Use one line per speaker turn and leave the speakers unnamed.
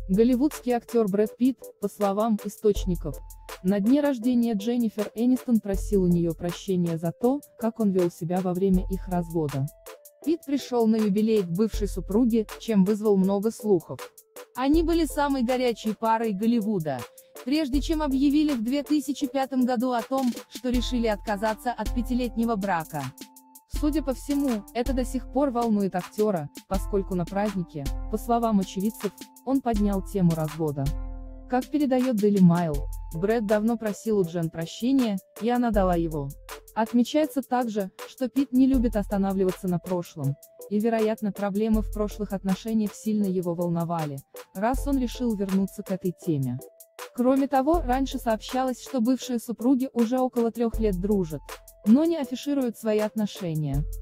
Голливудский актер Брэд Питт, по словам источников, на дне рождения Дженнифер Энистон просил у нее прощения за то, как он вел себя во время их развода. Питт пришел на юбилей к бывшей супруге, чем вызвал много слухов. Они были самой горячей парой Голливуда, прежде чем объявили в 2005 году о том, что решили отказаться от 5-летнего брака. Судя по всему, это до сих пор волнует актера, поскольку на празднике, по словам очевидцев, он поднял тему развода. Как передает Daily Mail, Брэд давно просил у Джен прощения, и она дала его. Отмечается также, что Питт не любит останавливаться на прошлом, и, вероятно, проблемы в прошлых отношениях сильно его волновали, раз он решил вернуться к этой теме. Кроме того, раньше сообщалось, что бывшие супруги уже около 3 лет дружат, но не афишируют свои отношения.